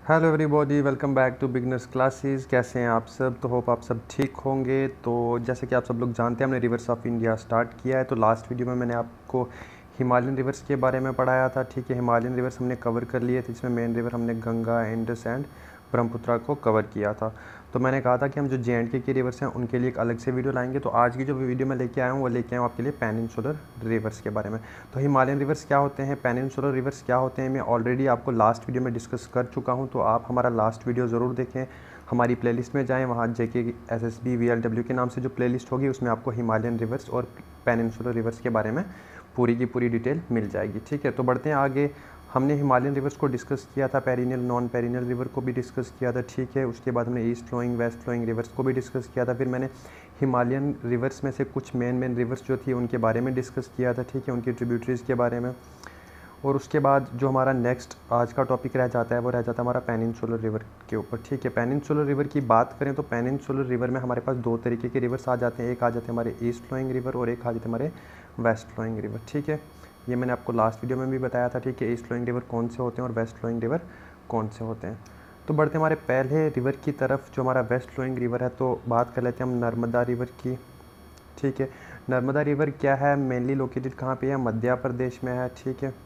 Hello everybody, welcome back to beginners classes. कैसे हैं आप सब? तो होप आप सब ठीक होंगे। तो जैसे कि आप सब लोग जानते हैं, हमने रिवर्स ऑफ इंडिया स्टार्ट किया है। तो लास्ट वीडियो में मैंने आपको हिमालयन रिवर्स के बारे में पढ़ाया था। ठीक है, हिमालयन रिवर्स हमने कवर कर लिए थे, जिसमें मेन रिवर हमने गंगा, इंडस एंड ब्रह्मपुत्रा को कवर किया था। तो मैंने कहा था कि हम जो जे.एंड.के की रिवर्स हैं उनके लिए एक अलग से वीडियो लाएंगे। तो आज की जो वीडियो मैं लेके आया हूँ वो लेके आया हूँ आपके लिए पेनिनसुलर रिवर्स के बारे में। तो हिमालयन रिवर्स क्या होते हैं, पेनिनसुलर रिवर्स क्या होते हैं, मैं ऑलरेडी आपको लास्ट वीडियो में डिस्कस कर चुका हूँ। तो आप हमारा लास्ट वीडियो ज़रूर देखें, हमारी प्लेलिस्ट में जाएँ, वहाँ JK SSB VLW के नाम से जो प्लेलिस्ट होगी उसमें आपको हिमालयन रिवर्स और पेनिनसुलर रिवर्स के बारे में पूरी की पूरी डिटेल मिल जाएगी। ठीक है, तो बढ़ते हैं आगे। हमने हिमालयन रिवर्स को डिस्कस किया था, पेरिनियल नॉन पेरिनियल रिवर को भी डिस्कस किया था। ठीक है, उसके बाद हमने east flowing west flowing rivers को भी डिस्कस किया था। फिर मैंने हिमालयन रिवर्स में से कुछ मेन रिवर्स जो थी उनके बारे में डिस्कस किया था। ठीक है, उनकी ट्रिब्यूटरीज़ के बारे में। और उसके बाद जो हमारा नेक्स्ट आज का टॉपिक रह जाता है वो रह जाता है हमारा पेनिनसुलर रिवर के ऊपर। ठीक है, पेनिनसुलर रिवर की बात करें तो पेनिनसुलर रिवर में हमारे पास दो तरीके के रिवर्स आ जाते हैं। एक आ जाते हैं हमारे ईस्ट फ्लोइंग रिवर और एक आ जाते हैं हमारे वेस्ट फ्लोइंग रिवर। ठीक है, ये मैंने आपको लास्ट वीडियो में भी बताया था। ठीक है, ईस्ट फ्लोइंग रिवर कौन से होते हैं और वेस्ट फ्लोइंग रिवर कौन से होते हैं। तो बढ़ते हमारे पहले रिवर की तरफ, जो हमारा वेस्ट फ्लोइंग रिवर है। तो बात कर लेते हैं हम नर्मदा रिवर की। ठीक है, नर्मदा रिवर क्या है, मेनली लोकेटेड कहाँ पे है, मध्य प्रदेश में है। ठीक है,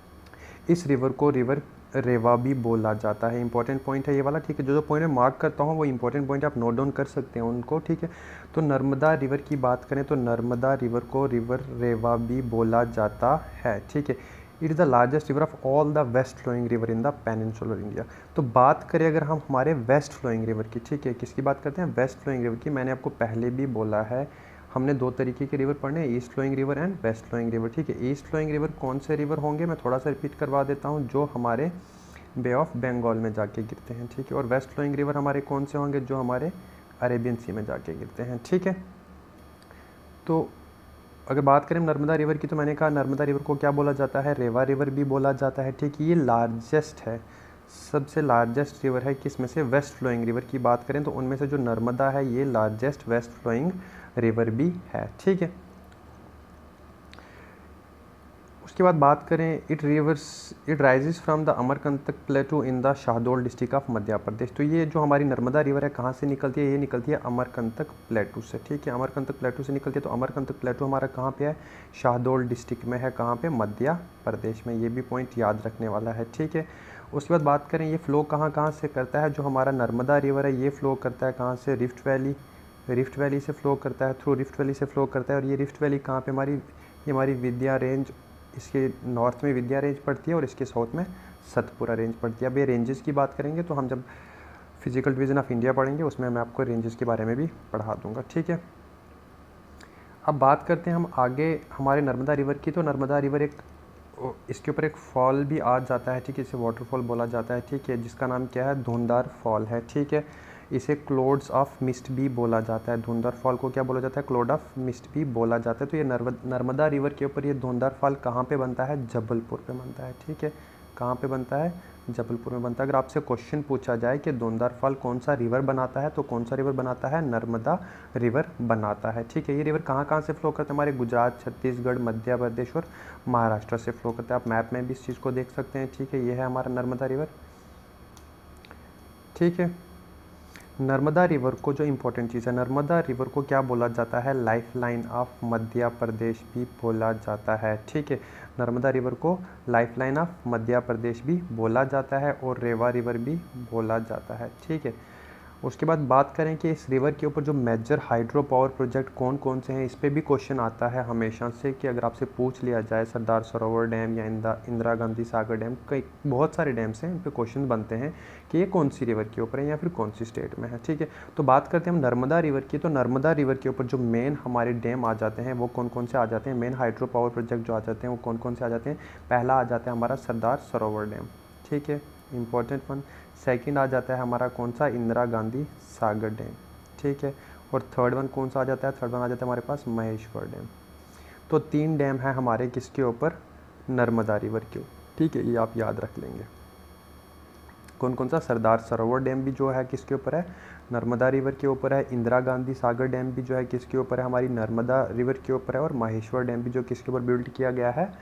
इस रिवर को रिवर रेवा भी बोला जाता है। इंपॉर्टेंट पॉइंट है ये वाला। ठीक है, जो पॉइंट मैं मार्क करता हूँ वो इंपॉर्टेंट पॉइंट आप नोट डाउन कर सकते हैं उनको। ठीक है, तो नर्मदा रिवर की बात करें तो नर्मदा रिवर को रिवर रेवा भी बोला जाता है। ठीक है, it is the largest river of all the west flowing river in the peninsular India. तो बात करें अगर हम हमारे वेस्ट फ्लोइंग रिवर की, ठीक है, किसकी बात करते हैं, वेस्ट फ्लोइंग रिवर की। मैंने आपको पहले भी बोला है, हमने दो तरीके के रिवर पढ़ने हैं, east flowing river and west flowing river. ठीक है, ईस्ट फ्लोइंग रिवर कौन से रिवर होंगे, मैं थोड़ा सा रिपीट करवा देता हूँ, जो हमारे बे ऑफ बंगाल में जाके गिरते हैं। ठीक है, और वेस्ट फ्लोइंग रिवर हमारे कौन से होंगे, जो हमारे अरेबियन सी में जाके गिरते हैं। ठीक है, तो अगर बात करें नर्मदा रिवर की, तो मैंने कहा नर्मदा रिवर को क्या बोला जाता है, रेवा रिवर भी बोला जाता है। ठीक है, ये लार्जेस्ट है, सबसे लार्जेस्ट रिवर है। किस में से, वेस्ट फ्लोइंग रिवर की बात करें तो उनमें से जो नर्मदा है ये लार्जेस्ट वेस्ट फ्लोइंग रिवर भी है। ठीक है, उसके बाद बात करें, it rises from the Amarkantak plateau in the Shahdol district of Madhya Pradesh. तो ये जो हमारी नर्मदा रिवर है कहाँ से निकलती है, ये निकलती है अमरकंटक प्लेटू से। ठीक है, अमरकंटक प्लेटू से निकलती है। तो अमरकंटक प्लेटू हमारा कहाँ पे है, शहडोल डिस्ट्रिक्ट में है। कहाँ पे, मध्य प्रदेश में। ये भी पॉइंट याद रखने वाला है। ठीक है, उसके बाद बात करें ये फ्लो कहाँ कहाँ से करता है, जो हमारा नर्मदा रिवर है ये फ्लो करता है कहाँ से, रिफ्ट वैली से फ्लो करता है, थ्रू रिफ्ट वैली से फ्लो करता है। और ये रिफ्ट वैली कहाँ पे हमारी, ये हमारी विंध्य रेंज, इसके नॉर्थ में विंध्य रेंज पड़ती है और इसके साउथ में सतपुरा रेंज पड़ती है। अब ये रेंजेस की बात करेंगे तो हम जब फिजिकल डिवीज़न ऑफ इंडिया पढ़ेंगे उसमें मैं आपको रेंजेस के बारे में भी पढ़ा दूंगा। ठीक है, अब बात करते हैं हम आगे हमारे नर्मदा रिवर की। तो नर्मदा रिवर एक, इसके ऊपर एक फॉल भी आ जाता है। ठीक है, इसे वाटरफॉल बोला जाता है। ठीक है, जिसका नाम क्या है, धुंधार फॉल है। ठीक है, इसे क्लोड्स ऑफ मिस्ट भी बोला जाता है। धुंधार फॉल को क्या बोला जाता है, क्लोड ऑफ मिस्ट भी बोला जाता है। तो ये नर्मदा रिवर के ऊपर ये धुंधार फॉल कहाँ पे बनता है, जबलपुर पे बनता है। ठीक है, कहाँ पे बनता है, जबलपुर में बनता है। अगर आपसे क्वेश्चन पूछा जाए कि धुंधार फॉल कौन सा रिवर बनाता है, तो कौन सा रिवर बनाता है, नर्मदा रिवर बनाता है। ठीक है, ये रिवर कहाँ कहाँ से फ्लो करता है, हमारे गुजरात, छत्तीसगढ़, मध्य प्रदेश और महाराष्ट्र से फ्लो करता है। आप मैप में भी इस चीज़ को देख सकते हैं। ठीक है, ये है हमारा नर्मदा रिवर। ठीक है, नर्मदा रिवर को जो इंपॉर्टेंट चीज़ है, नर्मदा रिवर को क्या बोला जाता है, life line of Madhya Pradesh भी बोला जाता है। ठीक है, नर्मदा रिवर को life line of Madhya Pradesh भी बोला जाता है और रेवा रिवर भी बोला जाता है। ठीक है, उसके बाद बात करें कि इस रिवर के ऊपर जो मेजर हाइड्रो पावर प्रोजेक्ट कौन कौन से हैं, इस पर भी क्वेश्चन आता है हमेशा से कि अगर आपसे पूछ लिया जाए सरदार सरोवर डैम या इंदिरा गांधी सागर डैम, कई बहुत सारे डैम्स हैं, इन पर क्वेश्चन बनते हैं कि ये कौन सी रिवर के ऊपर है या फिर कौन सी स्टेट में है। ठीक है, तो बात करते हैं हम नर्मदा रिवर की। तो नर्मदा रिवर के ऊपर जो मेन हमारे डैम आ जाते हैं वो कौन कौन से आ जाते हैं, मेन हाइड्रो पावर प्रोजेक्ट जो आ जाते हैं वो कौन कौन से आ जाते हैं। पहला आ जाता है हमारा सरदार सरोवर डैम। ठीक है, इंपॉर्टेंट वन। सेकंड आ जाता है हमारा कौन सा, इंदिरा गांधी सागर डैम। ठीक है, और थर्ड वन कौन सा आ जाता है, थर्ड वन आ जाता है हमारे पास महेश्वर डैम। तो तीन डैम है हमारे किसके ऊपर, नर्मदा रिवर के ऊपर। ठीक है, ये आप याद रख लेंगे। कौन कौन सा, सरदार सरोवर डैम भी जो है किसके ऊपर है, नर्मदा रिवर के ऊपर है। इंदिरा गांधी सागर डैम भी जो है किसके ऊपर है, हमारी नर्मदा रिवर के ऊपर है। और महेश्वर डैम भी जो किसके ऊपर बिल्ड किया गया है,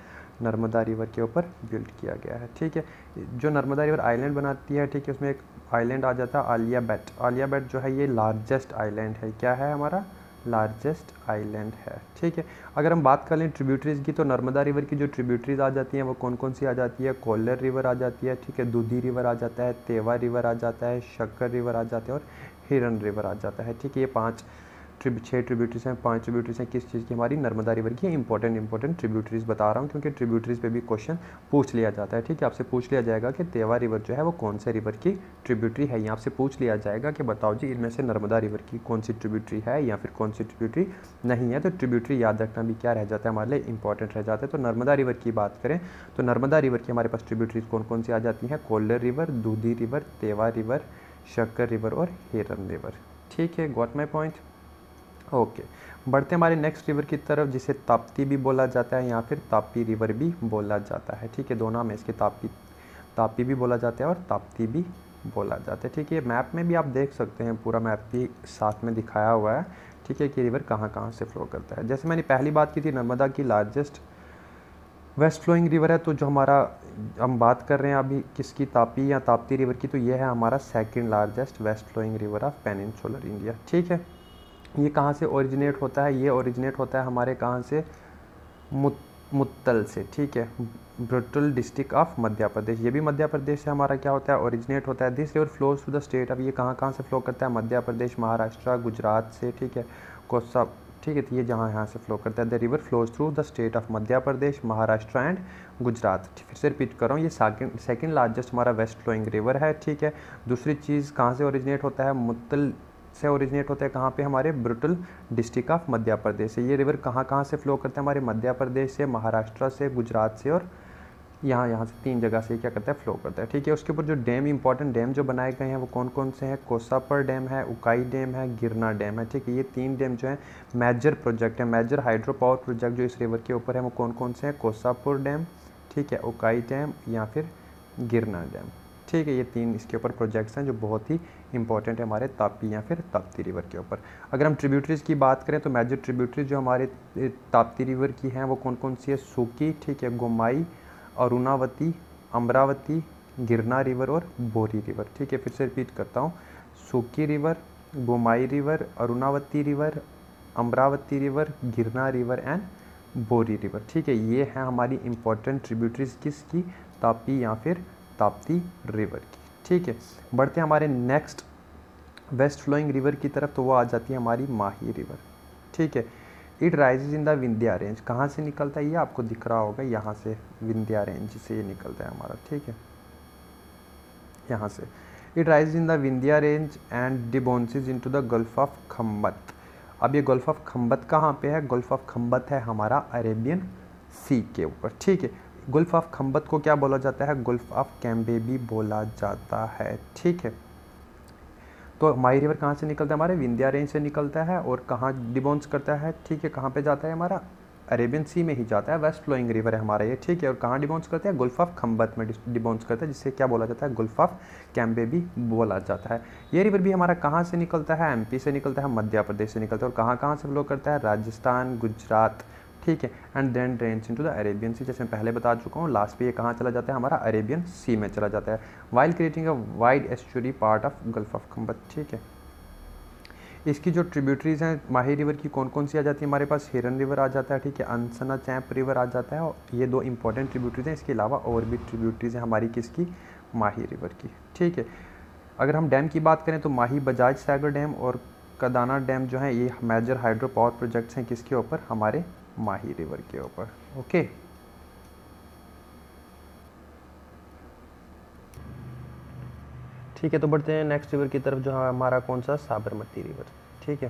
नर्मदा रिवर के ऊपर बिल्ड किया गया है। ठीक है, जो नर्मदा रिवर आइलैंड बनाती है, ठीक है, उसमें एक आइलैंड आ जाता है आलिया बेट। आलिया बेट जो है ये लार्जेस्ट आइलैंड है। क्या है हमारा? लार्जेस्ट आइलैंड है। ठीक है, अगर हम बात कर लें ट्रिब्यूटरीज़ की, तो नर्मदा रिवर की जो ट्रिब्यूटरीज़ आ जाती हैं वो कौन कौन सी आ जाती है? कोल्लर रिवर आ जाती है, ठीक है, दूधी रिवर आ जाता है, तेवा रिवर आ जाता है, शक्कर रिवर आ जाता है और हिरन रिवर आ जाता है। ठीक है, ये 6 ट्रिब्यूटरीज हैं, 5 ट्रिब्यूटरीज हैं किस चीज़ की? हमारी नर्मदा रिवर की। इंपॉर्टेंट ट्रिब्यूटरीज बता रहा हूँ क्योंकि ट्रिब्यूटरीज पे भी क्वेश्चन पूछ लिया जाता है। ठीक है, आपसे पूछ लिया जाएगा कि तेवा रिवर जो है वो कौन से रिवर की ट्रिब्यूटरी है। यहाँ से पूछ लिया जाएगा कि बताओ जी इनमें से नर्मदा रिवर की कौन सी ट्रिब्यूटरी है या फिर कौन सी ट्रिब्यूटरी नहीं है। तो ट्रिब्यूटरी याद रखना भी क्या रह जाता है, हमारे लिए इंपॉर्टेंट रह जाता है। तो नर्मदा रिवर की बात करें तो नर्मदा रिवर की हमारे पास ट्रिब्यूटरीज कौन कौन सी आ जाती हैं? Kolar river, Dudhi river, Teva river, Shakkar river और हिरन रिवर। ठीक है, गॉट माई पॉइंट। ओके, बढ़ते हमारे नेक्स्ट रिवर की तरफ, जिसे ताप्ती भी बोला जाता है या फिर तापी रिवर भी बोला जाता है। ठीक है, दो नाम है इसके, तापी भी बोला जाता है और ताप्ती भी बोला जाता है। ठीक है, मैप में भी आप देख सकते हैं, पूरा मैप भी साथ में दिखाया हुआ है। ठीक है, कि रिवर कहाँ कहाँ से फ्लो करता है। जैसे मैंने पहली बात की थी, नर्मदा की लार्जेस्ट वेस्ट फ्लोइंग रिवर है, तो जो हमारा हम बात कर रहे हैं अभी किसकी? तापी या ताप्ती रिवर की, तो ये है हमारा second largest west flowing river of peninsular India. ठीक है, ये कहाँ से ओरिजिनेट होता है? ये ओरिजिनेट होता है हमारे कहाँ से? मुत्तल से। ठीक है, ब्रुटल डिस्ट्रिक्ट ऑफ मध्य प्रदेश, ये भी मध्य प्रदेश से हमारा क्या होता है? ओरिजिनेट होता है। This river flows to the state. अब ये कहाँ कहाँ से फ्लो करता है? मध्य प्रदेश, महाराष्ट्र, गुजरात से। ठीक है, कोसा। ठीक है, तो ये यहाँ से फ्लो करता है। The river flows through the state of Madhya Pradesh, Maharashtra and Gujarat. फिर से रिपीट कर रहा हूँ, ये सेकंड लार्जेस्ट हमारा वेस्ट फ्लोइंग रिवर है। ठीक है, दूसरी चीज़ कहाँ से ओरिजिनेट होता है? मुत्तल से ओरिजिनेट होता है। कहाँ पे? हमारे ब्रुटल डिस्ट्रिक्ट ऑफ मध्य प्रदेश से। ये रिवर कहाँ कहाँ से फ्लो करता है? हमारे मध्य प्रदेश से, महाराष्ट्र से, गुजरात से और यहाँ से 3 जगह से क्या करता है? फ्लो करता है। ठीक है, उसके ऊपर जो डैम, इंपॉर्टेंट डैम जो बनाए गए हैं वो कौन कौन से हैं? कोसापर डैम है, उकाई डैम है, गिरना डैम है। ठीक है, ये 3 डैम जो है मेजर प्रोजेक्ट है, मेजर हाइड्रो पावर प्रोजेक्ट जो इस रिवर के ऊपर है वो कौन कौन से हैं? कोसापुर डैम, ठीक है, उकाई डैम या फिर गिरना डैम। ठीक है, ये 3 इसके ऊपर प्रोजेक्ट्स हैं जो बहुत ही इंपॉर्टेंट है हमारे तापी या फिर ताप्ती रिवर के ऊपर। अगर हम ट्रिब्यूटरीज़ की बात करें तो मेजर ट्रिब्यूटरीज जो हमारे ताप्ती रिवर की हैं वो कौन कौन सी है? सूकी, ठीक है, गोमाई, अरुणावती, अमरावती, गिरना रिवर और बोरी रिवर। ठीक है, फिर से रिपीट करता हूँ, Suki river, Gomai river, Arunavati river, Amaravati river, Girna river and Bori river. ठीक है, ये है हमारी इंपॉर्टेंट ट्रिब्यूटरीज किसकी? तापी या फिर ताप्ती रिवर की। ठीक है, बढ़ते हैं हमारे नेक्स्ट वेस्ट फ्लोइंग रिवर की तरफ, तो वो आ जाती है हमारी माही रिवर। ठीक है, it rises in the Vindhya range. कहाँ से निकलता है? ये आपको दिख रहा होगा, यहाँ से विंध्या रेंज से ये निकलता है हमारा। ठीक है, यहाँ से it rises in the Vindhya range and debouches into the gulf of Khambhat. अब ये गल्फ ऑफ खम्बत कहाँ पे है? गल्फ ऑफ खम्बत है हमारा अरेबियन सी के ऊपर। ठीक है, गल्फ ऑफ खम्बत को क्या बोला जाता है? गल्फ ऑफ कैम्बे भी बोला जाता है। ठीक है, तो माही रिवर कहाँ से निकलता है? हमारे विंध्या रेंज से निकलता है और कहाँ डिबोन्स करता है? ठीक है, कहाँ पे जाता है? हमारा अरेबियन सी में ही जाता है, वेस्ट फ्लोइंग रिवर है हमारा ये। ठीक है, और कहाँ डिबोन्स करता है? गल्फ ऑफ खम्बत में डिबोन्स करता है, जिससे क्या बोला जाता है? गल्फ ऑफ कैम्बे भी बोला जाता है। ये रिवर भी हमारा कहाँ से निकलता है? एमपी से निकलता है, मध्य प्रदेश से निकलता है और कहाँ कहाँ से फ्लो करता है? राजस्थान, गुजरात। ठीक है, and then drains into the Arabian sea. जैसे मैं पहले बता चुका हूँ, लास्ट पे ये कहाँ चला जाता है? हमारा अरेबियन सी में चला जाता है, while creating a wide estuary part of gulf of Khambhat. ठीक है, इसकी जो ट्रिब्यूटरीज हैं माही रिवर की कौन कौन सी आ जाती है? हमारे पास हिरन रिवर आ जाता है, ठीक है, अंसना चैंप रिवर आ जाता है, और ये 2 इंपॉर्टेंट ट्रिब्यूटरीज हैं। इसके अलावा और भी ट्रिब्यूटरीज हैं हमारी किसकी? माही रिवर की। ठीक है, अगर हम डैम की बात करें तो माही बजाज सागर डैम और कदाना डैम जो है ये मेजर हाइड्रो पावर प्रोजेक्ट्स हैं किसके ऊपर? हमारे माही रिवर के ऊपर। ओके, ठीक है, तो बढ़ते हैं नेक्स्ट रिवर की तरफ जो है हमारा कौन सा? साबरमती रिवर। ठीक है,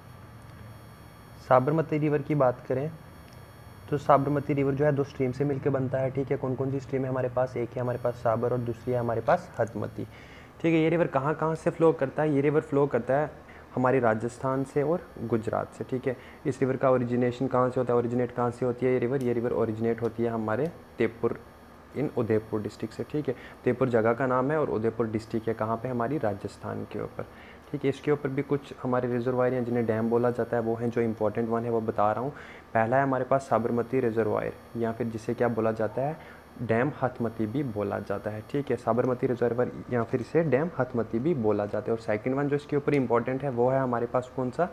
साबरमती रिवर की बात करें तो साबरमती रिवर जो है 2 स्ट्रीम से मिलकर बनता है। ठीक है, कौन कौन सी स्ट्रीम है हमारे पास? एक है हमारे पास साबर और दूसरी है हमारे पास हदमती। ठीक है, ये रिवर कहाँ कहाँ से फ्लो करता है? ये रिवर फ्लो करता है हमारे राजस्थान से और गुजरात से। ठीक है, इस रिवर का ओरिजिनेशन कहाँ से होता है? ओरिजिनेट कहाँ से होती है ये रिवर ओरिजिनेट होती है हमारे तेपुर इन उदयपुर डिस्ट्रिक्ट से। ठीक है, तेपुर जगह का नाम है और उदयपुर डिस्ट्रिक्ट है कहाँ पे? हमारी राजस्थान के ऊपर। ठीक है। इसके ऊपर भी कुछ हमारे रिजर्वायर हैं जिन्हें डैम बोला जाता है, वो हैं जो इंपॉर्टेंट वन है वो बता रहा हूँ। पहला है हमारे पास साबरमती रिजर्वायर, या फिर जिसे क्या बोला जाता है, डैम हथमती भी बोला जाता है। ठीक है, साबरमती रिजर्वायर या फिर इसे डैम हथमती भी बोला जाता है। और सेकंड वन जो इसके ऊपर इंपॉर्टेंट है वो है हमारे पास कौन सा,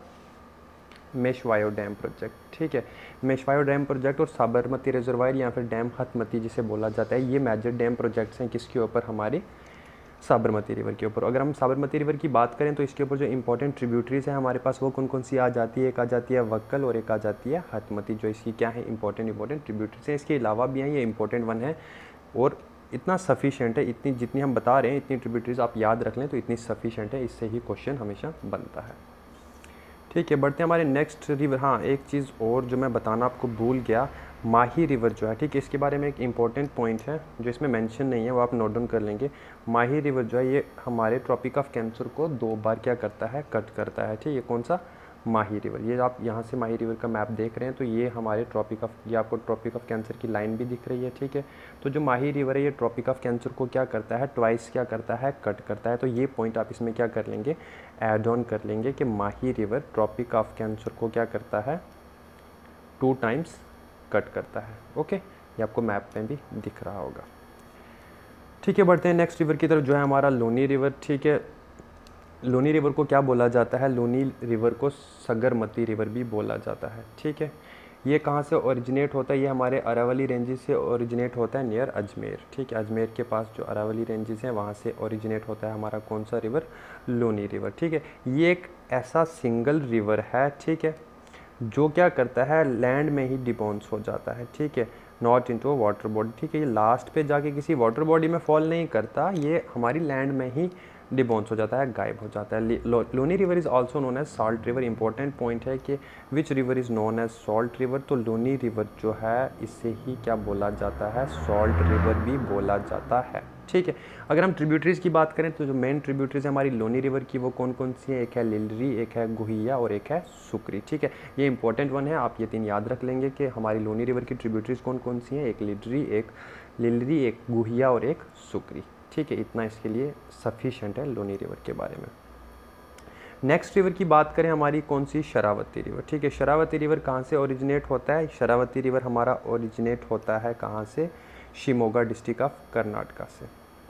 मेशवायो डैम प्रोजेक्ट। ठीक है, मेशवायो डैम प्रोजेक्ट और साबरमती रिजर्वायर या फिर डैम हथमती जिसे बोला जाता है, ये मेजर डैम प्रोजेक्ट्स हैं किसके ऊपर, हमारी साबरमती रिवर के ऊपर। अगर हम साबरमती रिवर की बात करें तो इसके ऊपर जो इंपॉर्टेंट ट्रिब्यूटरीज हैं हमारे पास वो कौन कौन सी आ जाती है, एक आ जाती है वक्कल और एक आ जाती है हथमती, जो इसकी क्या है, इंपॉर्टेंट ट्रिब्यूटरीज हैं। इसके अलावा भी हैं, ये इंपॉर्टेंट वन है और इतना सफिशेंट है, इतनी जितनी हम बता रहे हैं इतनी ट्रिब्यूटरीज आप याद रख लें तो इतनी सफिशेंट है, इससे ही क्वेश्चन हमेशा बनता है। ठीक है, बढ़ते हैं हमारे नेक्स्ट रिवर। हाँ, एक चीज़ और जो मैं बताना आपको भूल गया, माही रिवर जो है, ठीक है, इसके बारे में एक इम्पॉर्टेंट पॉइंट है जो इसमें मेंशन नहीं है, वो आप नोट डाउन कर लेंगे। माही रिवर जो है ये हमारे ट्रॉपिक ऑफ कैंसर को 2 बार क्या करता है, कट करता है। ठीक है, कौन सा, माही रिवर। ये आप यहाँ से माही रिवर का मैप देख रहे हैं तो ये हमारे ट्रॉपिक ऑफ, ये आपको ट्रॉपिक ऑफ कैंसर की लाइन भी दिख रही है। ठीक है, तो जो माही रिवर है ये ट्रॉपिक ऑफ कैंसर को क्या करता है, ट्वाइस क्या करता है, कट करता है। तो ये पॉइंट आप इसमें क्या कर लेंगे, ऐड ऑन कर लेंगे कि Mahi river tropic of cancer को क्या करता है, 2 टाइम्स कट करता है। ओके, ये आपको मैप में भी दिख रहा होगा। ठीक है, बढ़ते हैं नेक्स्ट रिवर की तरफ जो है हमारा लूनी रिवर। ठीक है, लूनी रिवर को क्या बोला जाता है, लूनी रिवर को सगरमती रिवर भी बोला जाता है। ठीक है, ये कहाँ से ओरिजिनेट होता है, ये हमारे अरावली रेंजेस से ओरिजिनेट होता है नियर अजमेर। ठीक है, अजमेर के पास जो अरावली रेंजेस हैं वहाँ से ओरिजिनेट होता है हमारा कौन सा रिवर, लूनी रिवर। ठीक है, ये एक ऐसा सिंगल रिवर है, ठीक है, जो क्या करता है, लैंड में ही डिपोन्स हो जाता है। ठीक है, नॉट इनटू वाटर बॉडी। ठीक है, ये लास्ट पे जाके किसी वाटर बॉडी में फॉल नहीं करता, ये हमारी लैंड में ही डिबोन्स हो जाता है, गायब हो जाता है। Luni river is also known as salt river. Important point है कि which river is known as salt river, तो लूनी रिवर जो है इसे ही क्या बोला जाता है, सॉल्ट रिवर भी बोला जाता है। ठीक है, अगर हम ट्रिब्यूटरीज़ की बात करें तो जो मेन ट्रिब्यूटरीज है हमारी लूनी रिवर की वो कौन कौन सी है, एक है लिलरी, एक है गुहिया और एक है सुकरी। ठीक है, ये इंपॉर्टेंट वन है, आप ये 3 याद रख लेंगे कि हमारी लूनी रिवर की ट्रिब्यूटरीज कौन कौन सी हैं, एक लिलरी, एक गुहिया और एक सुकरी। ठीक है, इतना इसके लिए सफिशेंट है लूनी रिवर के बारे में। नेक्स्ट रिवर की बात करें हमारी कौन सी, शरावती रिवर। ठीक है, शरावती रिवर कहाँ से ओरिजिनेट होता है, शरावती रिवर हमारा ओरिजिनेट होता है कहाँ से, शिमोगा डिस्ट्रिक्ट ऑफ कर्नाटका से।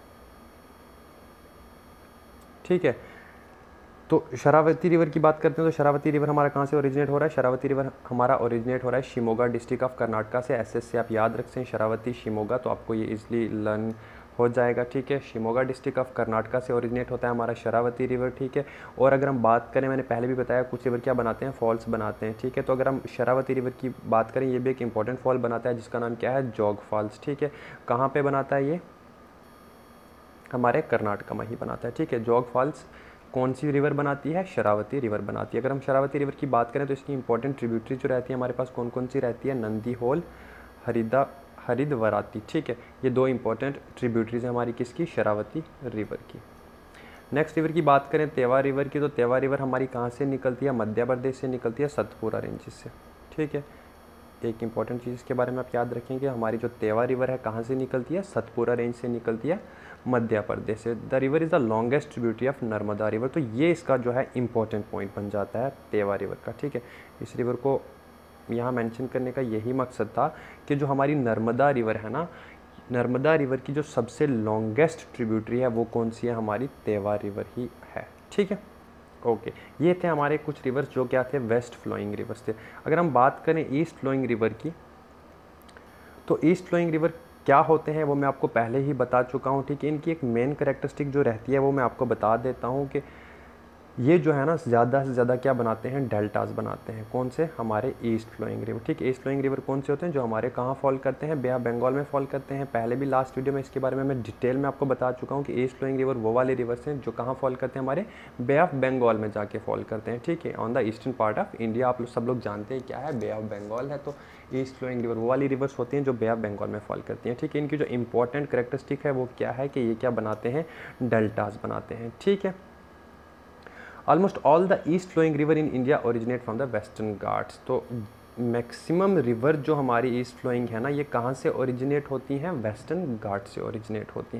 ठीक है, तो शरावती रिवर की बात करते हैं तो शरावती रिवर हमारा कहाँ से ओरिजिनेट हो रहा है, शरावती रिवर हमारा ओरिजिनेट हो रहा है शिमोगा डिस्ट्रिक्ट ऑफ कर्नाटका से। एसएस से आप याद रख सकते हैं शरावती शिमोगा, तो आपको ये इजली लर्न हो जाएगा। ठीक है, शिमोगा डिस्ट्रिक्ट ऑफ कर्नाटका से ओरिजिनेट होता है हमारा शरावती रिवर। ठीक है, और अगर हम बात करें, मैंने पहले भी बताया कुछ रिवर क्या बनाते हैं, फॉल्स बनाते हैं। ठीक है, तो अगर हम शरावती रिवर की बात करें, ये भी एक इंपॉर्टेंट फॉल बनाता है जिसका नाम क्या है, जोग फॉल्स। ठीक है, कहाँ पे बनाता है, ये हमारे कर्नाटका में ही बनाता है। ठीक है, जोग फॉल्स कौन सी रिवर बनाती है, शरावती रिवर बनाती है। अगर हम शरावती रिवर की बात करें तो इसकी इंपॉर्टेंट ट्रिब्यूटरी जो रहती है हमारे पास कौन कौन सी रहती है, नंदी होल, हरिद्वराती। ठीक है, ये 2 इंपॉर्टेंट ट्रिब्यूटरीज हैं हमारी किसकी, शरावती रिवर की। नेक्स्ट रिवर की बात करें तेवा रिवर की, तो तेवा रिवर हमारी कहाँ से निकलती है, मध्य प्रदेश से निकलती है, सतपुरा रेंजेस से। ठीक है, एक इंपॉर्टेंट चीज़ के बारे में आप याद रखेंगे, हमारी जो तेवा रिवर है कहाँ से निकलती है, सतपुरा रेंज से निकलती है, मध्य प्रदेश से। The river is the longest tributary of Narmada river, तो ये इसका जो है इंपॉर्टेंट पॉइंट बन जाता है तेवा रिवर का। ठीक है, इस रिवर को यहाँ मेंशन करने का यही मकसद था कि जो हमारी नर्मदा रिवर है ना, नर्मदा रिवर की जो सबसे लॉन्गेस्ट ट्रिब्यूटरी है वो कौन सी है, हमारी तेवा रिवर ही है। ठीक है, ओके, ये थे हमारे कुछ रिवर्स जो क्या थे, वेस्ट फ्लोइंग रिवर्स थे। अगर हम बात करें ईस्ट फ्लोइंग रिवर की, तो ईस्ट फ्लोइंग रिवर क्या होते हैं वो मैं आपको पहले ही बता चुका हूँ। ठीक है, इनकी एक मेन कैरेक्टरिस्टिक जो रहती है वो मैं आपको बता देता हूँ कि ये जो है ना ज़्यादा से ज़्यादा क्या बनाते हैं, डेल्टास बनाते हैं। कौन से, हमारे ईस्ट फ्लोइंग रिवर। ठीक है, ईस्ट फ्लोइंग रिवर कौन से होते हैं, जो हमारे कहाँ फॉल करते हैं, बे ऑफ बंगाल में फॉल करते हैं। पहले भी लास्ट वीडियो में इसके बारे में मैं डिटेल में आपको बता चुका हूँ कि ईस्ट फ्लोइंग रिवर वो वाले रिवर्स हैं जो कहाँ फॉल करते हैं, हमारे बे ऑफ बंगाल में जाके फॉल करते हैं। ठीक है, on the eastern part of India. आप सब लोग जानते हैं क्या है, बे ऑफ बंगाल है, तो ईस्ट फ्लोइंग रिवर वो वाली रिवर्स होती हैं जो बे ऑफ बंगाल में फॉल करती हैं। ठीक है, इनकी जो इंपॉर्टेंट कैरेक्टरिस्टिक है वो क्या है कि ये क्या बनाते हैं, डेल्टास बनाते हैं। ठीक है, almost all the east flowing river in India originate from the western ghats. तो मैक्सिमम रिवर जो हमारी ईस्ट फ्लोइंग है ना, ये कहाँ से ओरिजिनेट होती हैं, वेस्टर्न घाट से ओरिजिनेट होती हैं।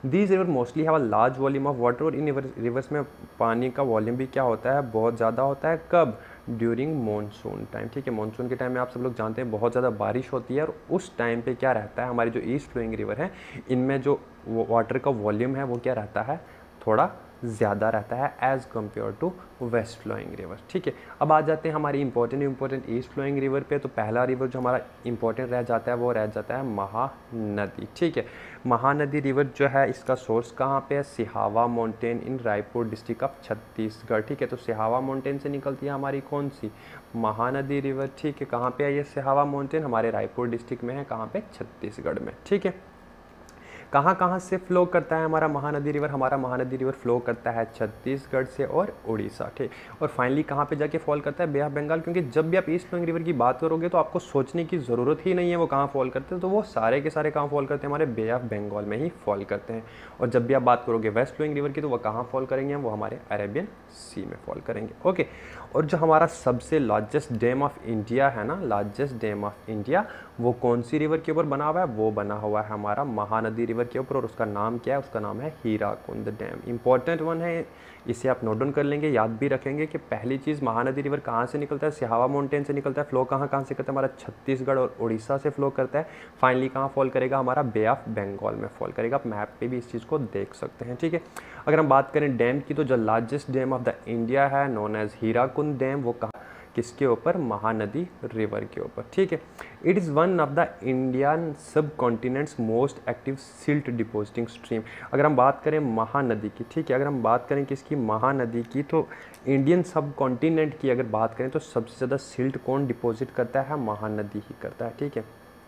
These rivers mostly have a large volume of water, और इन रिवर्स में पानी का वॉल्यूम भी क्या होता है, बहुत ज़्यादा होता है। कब? ड्यूरिंग मानसून टाइम, ठीक है। मानसून के टाइम में आप सब लोग जानते हैं बहुत ज़्यादा बारिश होती है, और उस टाइम पे क्या रहता है, हमारी जो ईस्ट फ्लोइंग रिवर है इनमें जो वाटर का वॉल्यूम है वो क्या रहता है, थोड़ा ज़्यादा रहता है as compare to west flowing river, ठीक है। अब आ जाते हैं हमारी इंपॉर्टेंट ईस्ट फ्लोइंग रिवर पे। तो पहला रिवर जो हमारा इंपॉर्टेंट रह जाता है वो रह जाता है महानदी, ठीक है। महानदी रिवर जो है इसका सोर्स कहाँ पे है, Sihawa mountain in Raipur district of Chhattisgarh, ठीक है। तो सिहावा माउंटेन से निकलती है हमारी कौन सी, महानदी रिवर, ठीक है। कहाँ पे है ये सिहावा माउंटेन, हमारे रायपुर डिस्ट्रिक्ट में है, कहाँ पे, छत्तीसगढ़ में, ठीक है। कहाँ कहाँ से फ्लो करता है हमारा महानदी रिवर, हमारा महानदी रिवर फ्लो करता है छत्तीसगढ़ से और उड़ीसा, ठीक। और फाइनली कहाँ पे जाके फॉल करता है, बे ऑफ बंगाल, क्योंकि जब भी आप ईस्ट फ्लोइंग रिवर की बात करोगे तो आपको सोचने की ज़रूरत ही नहीं है वो कहाँ फॉल करते हैं, तो वो सारे के सारे कहाँ फॉल करते हैं, हमारे बे ऑफ बंगाल में ही फॉल करते हैं। और जब भी आप बात करोगे वेस्ट फ्लोइंग रिवर की तो वो कहाँ फॉल करेंगे, वो हमारे अरेबियन सी में फॉल करेंगे, ओके। और जो हमारा सबसे लार्जेस्ट डैम ऑफ इंडिया है ना, लार्जेस्ट डैम ऑफ इंडिया, वो कौन सी रिवर के ऊपर बना हुआ है, वो बना हुआ है हमारा महानदी रिवर के ऊपर, और उसका नाम क्या है, उसका नाम है हीराकुंड डैम। इंपॉर्टेंट वन है, इसे आप नोट डाउन कर लेंगे, याद भी रखेंगे कि पहली चीज़ महानदी रिवर कहाँ से निकलता है, सिहावा माउंटेन से निकलता है। फ्लो कहाँ कहाँ से करता है, हमारा छत्तीसगढ़ और उड़ीसा से फ्लो करता है। फाइनली कहाँ फॉल करेगा, हमारा बे ऑफ बंगाल में फॉल करेगा। आप मैप पे भी इस चीज़ को देख सकते हैं, ठीक है। अगर हम बात करें डैम की तो जो largest dam of the India है नोन एज हीराकुंड डैम, वो कहाँ, किसके ऊपर, महानदी रिवर के ऊपर, ठीक है। It is one of the Indian subcontinent's most active silt depositing stream. अगर हम बात करें महानदी की, ठीक है, अगर हम बात करें किसकी, महानदी की, तो इंडियन सब कॉन्टिनेंट की अगर बात करें तो सबसे ज़्यादा सिल्ट कौन डिपोजिट करता है, महानदी ही करता है, ठीक है।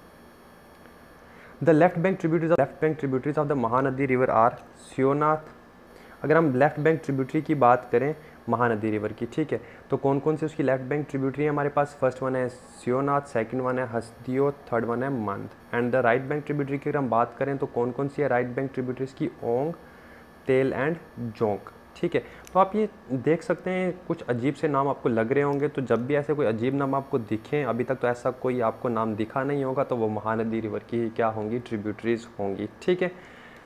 The left bank tributaries of the Mahanadi river are Shivnath. अगर हम लेफ्ट बैंक ट्रिब्यूटरी की बात करें महानदी रिवर की, ठीक है, तो कौन कौन सी उसकी लेफ्ट बैंक ट्रिब्यूटरी है हमारे पास, फर्स्ट वन है शिवनाथ, सेकंड वन है हसदियो, थर्ड वन है Mand. And the right bank tributary की अगर हम बात करें तो कौन कौन सी है राइट बैंक ट्रिब्यूटरीज की, ओंग, तेल एंड जोंक, ठीक है। तो आप ये देख सकते हैं कुछ अजीब से नाम आपको लग रहे होंगे, तो जब भी ऐसे कोई अजीब नाम आपको दिखें, अभी तक तो ऐसा कोई आपको नाम दिखा नहीं होगा, तो वो महानदी रिवर की क्या होंगी, ट्रिब्यूटरीज होंगी, ठीक है।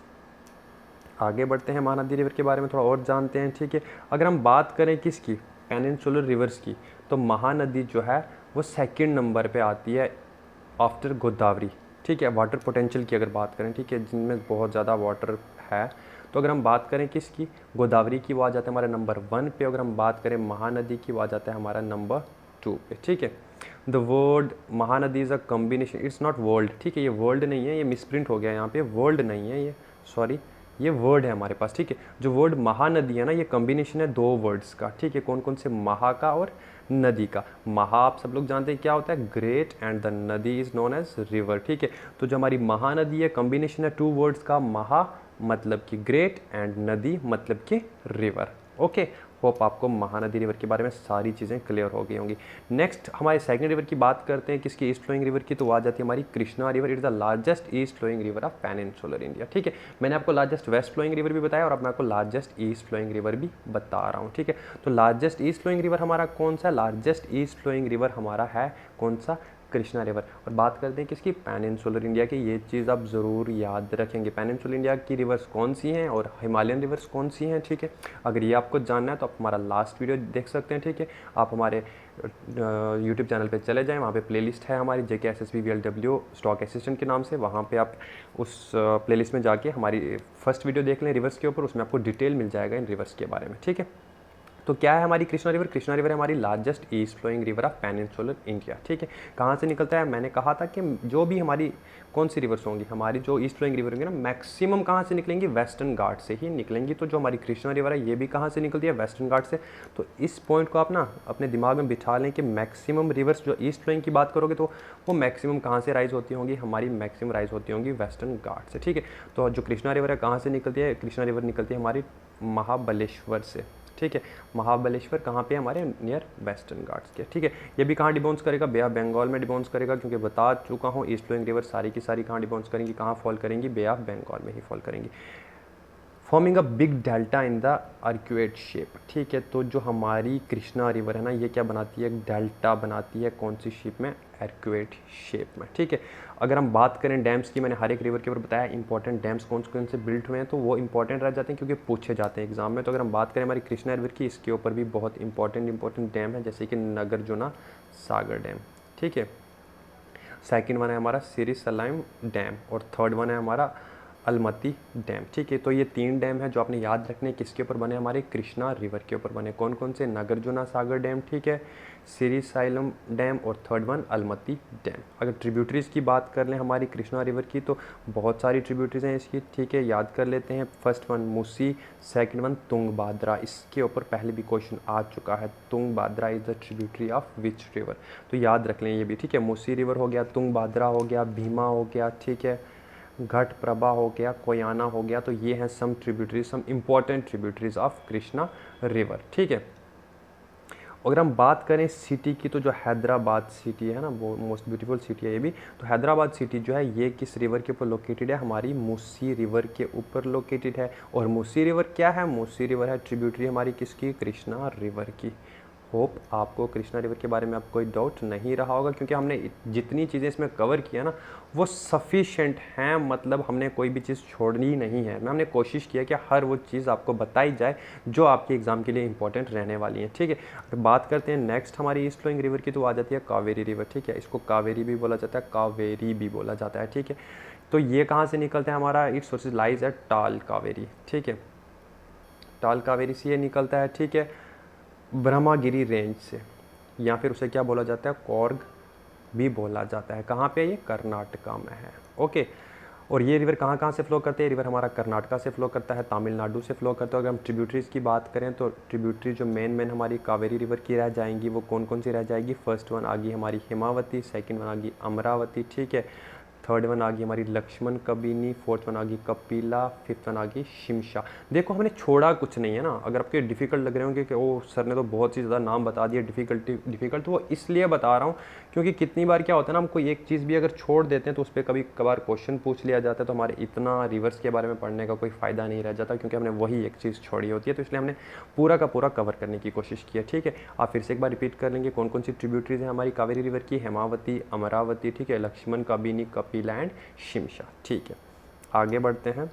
आगे बढ़ते हैं, महानदी रिवर के बारे में थोड़ा और जानते हैं, ठीक है। अगर हम बात करें किसकी, पेनिनसुलर रिवर्स की, तो महानदी जो है वो सेकंड नंबर पे आती है आफ्टर गोदावरी, ठीक है। वाटर पोटेंशियल की अगर बात करें, ठीक है, जिनमें बहुत ज़्यादा वाटर है, तो अगर हम बात करें किसकी, गोदावरी की, वो आ जाता है हमारा नंबर 1 पे। अगर हम बात करें महानदी की, वो आ जाता है हमारा नंबर 2 पे, ठीक है। The word Mahanadi is a combination, it's not world, ठीक है, ये वर्ल्ड नहीं है, ये मिसप्रिंट हो गया यहाँ पे, वर्ल्ड नहीं है ये, सॉरी, ये वर्ड है हमारे पास, ठीक है। जो वर्ड महानदी है ना, ये कॉम्बिनेशन है 2 वर्ड्स का, ठीक है। कौन कौन से, महा का और नदी का। महा आप सब लोग जानते हैं क्या होता है, great, and the nadi is known as river, ठीक है। तो जो हमारी महानदी है कॉम्बिनेशन है 2 वर्ड्स का, महा मतलब कि ग्रेट एंड नदी मतलब कि रिवर, ओके। होप आपको महानदी रिवर के बारे में सारी चीज़ें क्लियर हो गई होंगी। नेक्स्ट हमारे सेकंड रिवर की बात करते हैं, किसकी, ईस्ट फ्लोइंग रिवर की, तो आ जाती है हमारी Krishna river. It is the largest east flowing river of peninsular India, ठीक है। मैंने आपको लार्जेस्ट वेस्ट फ्लोइंग रिवर भी बताया और अब मैं आपको लार्जेस्ट ईस्ट फ्लोइंग रिवर भी बता रहा हूँ, ठीक है। तो लार्जेस्ट ईस्ट फ्लोइंग रिवर हमारा कौन सा, लार्जेस्ट ईस्ट फ्लोइंग रिवर हमारा है कौन सा, कृष्णा रिवर। और बात करते हैं किसकी, पेनिनसुलर इंडिया की। ये चीज़ आप ज़रूर याद रखेंगे, पेनिनसुलर इंडिया की रिवर्स कौन सी हैं और हिमालयन रिवर्स कौन सी हैं, ठीक है। अगर ये आपको जानना है तो आप हमारा लास्ट वीडियो देख सकते हैं, ठीक है। आप हमारे यूट्यूब चैनल पे चले जाएं, वहाँ पे प्लेलिस्ट है हमारी JKSSB VLW स्टॉक असिस्टेंट के नाम से, वहाँ पे आप उस प्लेलिस्ट में जाके हमारी फर्स्ट वीडियो देख लें रिवर्स के ऊपर, उसमें आपको डिटेल मिल जाएगा इन रिवर्स के बारे में, ठीक है। तो क्या है हमारी कृष्णा रिवर, कृष्णा रिवर है हमारी largest east flowing river of peninsular India, ठीक है। कहाँ से निकलता है, मैंने कहा था कि जो भी हमारी कौन सी रिवर्स होंगी, हमारी जो ईस्ट फ्लोइंग रिवर होंगी ना, मैक्सिमम कहाँ से निकलेंगी, वेस्टर्न घाट से ही निकलेंगी। तो जो हमारी कृष्णा रिवर है ये भी कहाँ से निकलती है, वेस्टर्न घाट से। तो इस पॉइंट को आप ना अपने दिमाग में बिठा लें कि मैक्सिमम रिवर्स जो ईस्ट फ्लोइंग की बात करोगे तो वो मैक्सिमम कहाँ से राइज होती होंगी, हमारी मैक्सिमम राइज होती होंगी वेस्टर्न घाट से, ठीक है। तो जो कृष्णा रिवर है कहाँ से निकलती है, कृष्णा रिवर निकलती है हमारी महाबलेश्वर से, ठीक है। महाबलेश्वर कहाँ पे, हमारे नियर वेस्टर्न घाट्स के, ठीक है। ये भी कहाँ डिबाउंस करेगा, बे ऑफ बंगाल में डिबाउंस करेगा, क्योंकि बता चुका हूँ ईस्ट फ्लोइंग रिवर सारी की सारी कहाँ डिबाउंस करेंगी, कहाँ फॉल करेंगी, बे ऑफ बंगाल में ही फॉल करेंगी। Forming a big delta in the arcuate shape. ठीक है, तो जो हमारी कृष्णा रिवर है ना, ये क्या बनाती है, डेल्टा बनाती है, कौन सी शेप में, आर्क्यूएट शेप में। ठीक है, अगर हम बात करें डैम्स की, मैंने हर एक रिवर के ऊपर बताया इंपॉर्टेंट डैम्स कौन से बिल्ट हुए हैं, तो वो इंपॉर्टेंट रह जाते हैं क्योंकि पूछे जाते हैं एग्जाम में। तो अगर हम बात करें हमारी कृष्णा रिवर की, इसके ऊपर भी बहुत इंपॉर्टेंट डैम है, जैसे कि नागार्जुना सागर डैम। ठीक है, सेकंड वन है हमारा श्री सलाइम डैम और थर्ड वन है हमारा अलमती डैम। ठीक है, तो ये 3 डैम है जो आपने याद रखने, किसके ऊपर बने, हमारे कृष्णा रिवर के ऊपर बने। कौन कौन से, नागार्जुना सागर डैम, ठीक है, श्री साइलम डैम और थर्ड वन अलमती डैम। अगर ट्रिब्यूटरीज़ की बात कर लें हमारी कृष्णा रिवर की, तो बहुत सारी ट्रिब्यूटरीज हैं इसकी। ठीक है, याद कर लेते हैं। First one Musi, second one Tungabhadra, इसके ऊपर पहले भी क्वेश्चन आ चुका है। Tungabhadra is the tributary of which river, तो याद रख लें ये भी। ठीक है, मूसी रिवर हो गया, तुंगभद्रा हो गया, भीमा हो गया, ठीक है, घट प्रभा हो गया, कोयाना हो गया। तो ये हैं some tributaries, some important tributaries of Krishna river. ठीक है, अगर हम बात करें सिटी की, तो जो हैदराबाद सिटी है ना, वो मोस्ट ब्यूटीफुल सिटी है ये भी। तो हैदराबाद सिटी जो है ये किस रिवर के ऊपर लोकेटेड है, हमारी मूसी रिवर के ऊपर लोकेटेड है। और मूसी रिवर क्या है, मूसी रिवर है ट्रिब्यूटरी हमारी किसकी, कृष्णा रिवर की। होप आपको कृष्णा रिवर के बारे में आपको कोई डाउट नहीं रहा होगा, क्योंकि हमने जितनी चीज़ें इसमें कवर किया ना वो सफिशेंट हैं, मतलब हमने कोई भी चीज़ छोड़नी नहीं है। हमने कोशिश किया कि हर वो चीज़ आपको बताई जाए जो आपके एग्ज़ाम के लिए इंपॉर्टेंट रहने वाली है। ठीक है, अगर बात करते हैं नेक्स्ट हमारी ईस्ट फ्लोइंग रिवर की, तो आ जाती है कावेरी रिवर। ठीक है, इसको कावेरी भी बोला जाता है, कावेरी भी बोला जाता है। ठीक है, तो ये कहाँ से निकलता है, हमारा इट्स सोर्सेज लाइज एट टाल कावेरी। ठीक है, टाल कावेरी से ये निकलता है। ठीक है, ब्रह्मागिरी रेंज से, या फिर उसे क्या बोला जाता है, कॉर्ग भी बोला जाता है। कहाँ पे, ये कर्नाटका में है। ओके, और ये रिवर कहाँ से फ्लो करते हैं, रिवर हमारा कर्नाटका से फ्लो करता है, तमिलनाडु से फ्लो करता है। अगर हम ट्रिब्यूटरीज़ की बात करें तो ट्रिब्यूटरी जो मेन हमारी कावेरी रिवर की रह जाएंगी, वो कौन कौन सी रह जाएगी। फर्स्ट वन आ गई हमारी हिमावती, सेकंड वन आ गई अमरावती, ठीक है, थर्ड वन आ गई हमारी लक्ष्मण कबिनी, फोर्थ वन आ गई कपिला, फिफ्थ वन आ गई शिमशा। देखो हमने छोड़ा कुछ नहीं है ना। अगर आपके डिफ़िकल्ट लग रहे होंगे कि ओ सर ने तो बहुत ही ज़्यादा नाम बता दिए डिफ़िकल्ट, तो वो इसलिए बता रहा हूँ क्योंकि कितनी बार क्या होता है ना, हम कोई एक चीज़ भी अगर छोड़ देते हैं तो उस पर कभी कभार क्वेश्चन पूछ लिया जाता है, तो हमारे इतना रिवर्स के बारे में पढ़ने का कोई फ़ायदा नहीं रह जाता, क्योंकि हमने वही एक चीज़ छोड़ी होती है। तो इसलिए हमने पूरा का पूरा कवर करने की कोशिश की है। ठीक है, आप फिर से एक बार रिपीट कर लेंगे कौन कौन सी ट्रिब्यूटरीज है हमारी कावेरी रिवर की, हेमावती, अमरावती, ठीक है, लक्ष्मण कबिनी, कपिला एंड शिमशा। ठीक है, आगे बढ़ते हैं,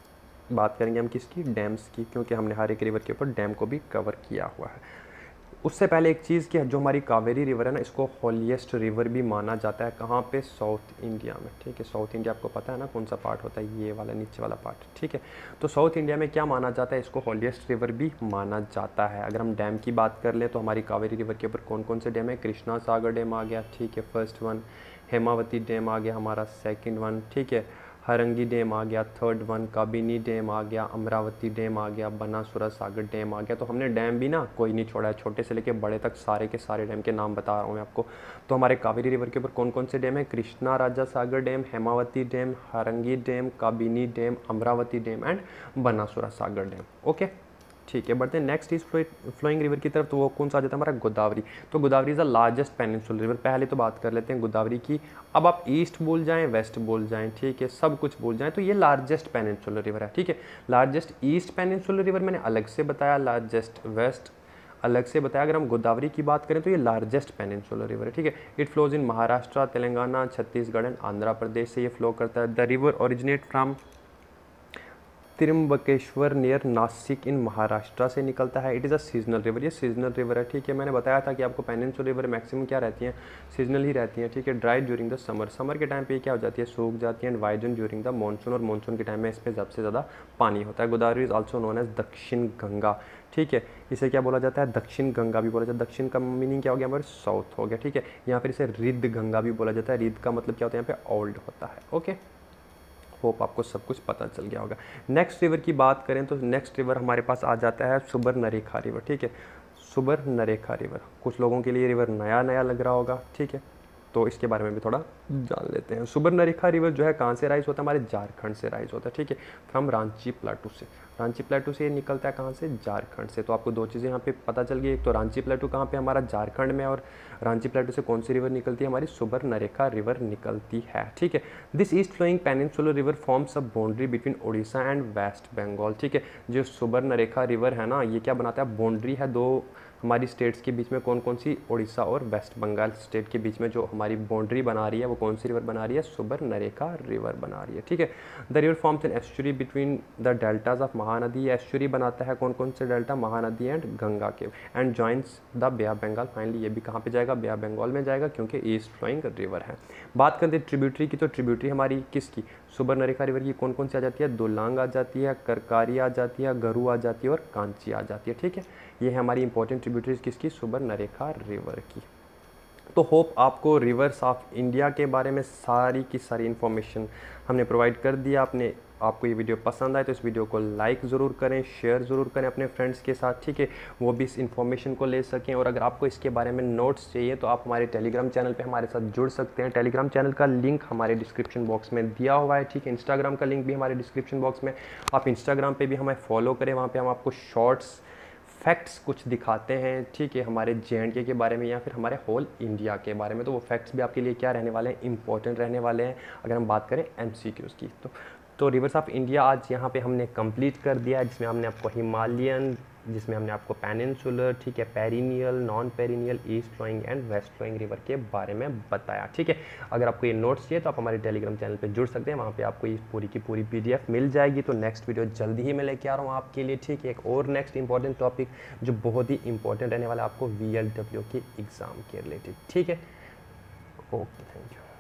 बात करेंगे हम किसकी, डैम्स की, क्योंकि हमने हर एक रिवर के ऊपर डैम को भी कवर किया हुआ है। उससे पहले एक चीज़ कि जो हमारी कावेरी रिवर है ना, इसको हॉलीएस्ट रिवर भी माना जाता है। कहाँ पे, साउथ इंडिया में। ठीक है, साउथ इंडिया आपको पता है ना कौन सा पार्ट होता है, ये वाला नीचे वाला पार्ट। ठीक है, तो साउथ इंडिया में क्या माना जाता है, इसको हॉलीएस्ट रिवर भी माना जाता है। अगर हम डैम की बात कर ले तो हमारी कावेरी रिवर के ऊपर कौन कौन से डैम है, कृष्णा सागर डैम आ गया, ठीक है, फर्स्ट वन, हेमावती डैम आ गया हमारा, सेकेंड वन, ठीक है, हरंगी डैम आ गया, थर्ड वन, काबिनी डैम आ गया, अमरावती डैम आ गया, बनासुरा सागर डैम आ गया। तो हमने डैम भी ना कोई नहीं छोड़ा है, छोटे से लेके बड़े तक सारे के सारे डैम के नाम बता रहा हूँ मैं आपको। तो हमारे कावेरी रिवर के ऊपर कौन कौन से डैम है, Krishna Raja Sagar dam, Hemavati dam, Harangi dam, Kabini dam, Amaravati dam and Banasura Sagar dam. Okay, ठीक है, बढ़ते हैं नेक्स्ट इज फ्लोइंग रिवर की तरफ। तो वो कौन सा आ जाता है हमारा, गोदावरी। तो Godavari is the largest peninsular river. पहले तो बात कर लेते हैं गोदावरी की। अब आप ईस्ट बोल जाएं, वेस्ट बोल जाएं, ठीक है, सब कुछ बोल जाएं, तो ये लार्जेस्ट पेनिनसुलर रिवर है। ठीक है, लार्जेस्ट ईस्ट पेनिनसुलर रिवर मैंने अलग से बताया, लार्जेस्ट वेस्ट अलग से बताया। अगर हम गोदावरी की बात करें तो ये लार्जेस्ट पेनिनसुलर रिवर है। ठीक है, it flows in Maharashtra, Telangana, Chhattisgarh and Andhra Pradesh से ये फ्लो करता है। The river originate from Trimbakeshwar near Nashik in Maharashtra से निकलता है। It is a seasonal river, ये सीजनल रिवर है। ठीक है, मैंने बताया था कि आपको पेनिनसुलर रिवर मैक्सिमम क्या रहती हैं, सीजनल ही रहती हैं। ठीक है, dry during the summer, summer के टाइम पे क्या हो जाती है, सूख जाती है। And widen during the monsoon, और मानसून के टाइम में इस पर सबसे ज़्यादा पानी होता है। Godavari is also known as Dakshin Ganga. ठीक है, इसे क्या बोला जाता है, दक्षिण गंगा भी बोला जाता है। दक्षिण का मीनिंग क्या हो गया, हमारे साउथ हो गया। ठीक है, यहाँ पर इसे रिद्ध गंगा भी बोला जाता है। रिद्ध का मतलब क्या होता है, यहाँ पे ओल्ड होता है। ओके, होप आपको सब कुछ पता चल गया होगा। नेक्स्ट रिवर की बात करें तो नेक्स्ट रिवर हमारे पास आ जाता है सुबर्णरेखा रिवर। ठीक है, सुबर्णरेखा रिवर, कुछ लोगों के लिए रिवर नया नया लग रहा होगा। ठीक है, तो इसके बारे में भी थोड़ा जान लेते हैं। सुबर्णरेखा रिवर जो है कहाँ से राइज होता है, हमारे झारखंड से राइज होता है। ठीक है, फ्रॉम रांची प्लाटू से। रांची प्लेटू से ये निकलता है कहाँ से, झारखंड से। तो आपको दो चीज़ें यहाँ पे पता चल गई, एक तो रांची प्लेटू कहाँ पे हमारा झारखंड में, और रांची प्लेटू से कौन सी रिवर निकलती है, हमारी सुबर्णरेखा रिवर निकलती है। ठीक है, this east flowing peninsular river forms a boundary between Orissa and West Bengal. ठीक है, जो सुबर्णरेखा रिवर है ना, ये क्या बनाता है, बाउंड्री है दो हमारी स्टेट्स के बीच में, कौन कौन सी, उड़ीसा और वेस्ट बंगाल स्टेट के बीच में जो हमारी बाउंड्री बना रही है वो कौन सी रिवर बना रही है, सुबर्णरेखा रिवर बना रही है। ठीक है, the river forms an estuary between the deltas of Mahanadi, estuary बनाता है कौन कौन से डेल्टा, महानदी एंड गंगा के, and joins the Bay of Bengal. Finally ये भी कहाँ पे जाएगा, बे ऑफ बंगाल में जाएगा, क्योंकि ईस्ट फ्लोइंग रिवर है। बात करते हैं ट्रिब्यूटरी की, तो ट्रिब्यूटरी हमारी किसकी, सुबर्णरेखा रिवर की कौन कौन सी आ जाती है, दुलांग आ जाती है, करकारी आ जाती है, गरु आ जाती है और कांची आ जाती है। ठीक है, ये है हमारी इंपॉर्टेंट ट्रिब्यूटरीज किसकी, सुबर्णरेखा रिवर की। तो होप आपको रिवर्स ऑफ इंडिया के बारे में सारी की सारी इन्फॉर्मेशन हमने प्रोवाइड कर दिया। आपको ये वीडियो पसंद आए तो इस वीडियो को लाइक ज़रूर करें, शेयर ज़रूर करें अपने फ्रेंड्स के साथ। ठीक है, वो भी इस इन्फॉर्मेशन को ले सकें। और अगर आपको इसके बारे में नोट्स चाहिए तो आप हमारे टेलीग्राम चैनल पे हमारे साथ जुड़ सकते हैं। टेलीग्राम चैनल का लिंक हमारे डिस्क्रिप्शन बॉक्स में दिया हुआ है। ठीक है, इंस्टाग्राम का लिंक भी हमारे डिस्क्रिप्शन बॉक्स में, आप इंस्टाग्राम पर भी हमें फॉलो करें, वहाँ पर हम आपको शॉर्ट्स फैक्ट्स कुछ दिखाते हैं। ठीक है, हमारे JNK के बारे में या फिर हमारे होल इंडिया के बारे में। तो वो फैक्ट्स भी आपके लिए क्या रहने वाले हैं, इंपॉर्टेंट रहने वाले हैं अगर हम बात करें MCQs की। तो रिवर्स ऑफ इंडिया आज यहाँ पे हमने कंप्लीट कर दिया है, जिसमें हमने आपको हिमालयन, जिसमें हमने आपको पेनिनसुलर, ठीक है, perennial, non perennial, east flowing and west flowing river के बारे में बताया। ठीक है, अगर आपको ये नोट्स चाहिए तो आप हमारे टेलीग्राम चैनल पे जुड़ सकते हैं, वहाँ पे आपको ये पूरी की पूरी PDF मिल जाएगी। तो नेक्स्ट वीडियो जल्दी ही मैं लेके आ रहा हूँ आपके लिए। ठीक है, एक और नेक्स्ट इंपॉर्टेंट टॉपिक जो बहुत ही इंपॉर्टेंट रहने वाला है आपको VLW के एग्ज़ाम के रिलेटेड। ठीक है, ओके, थैंक यू।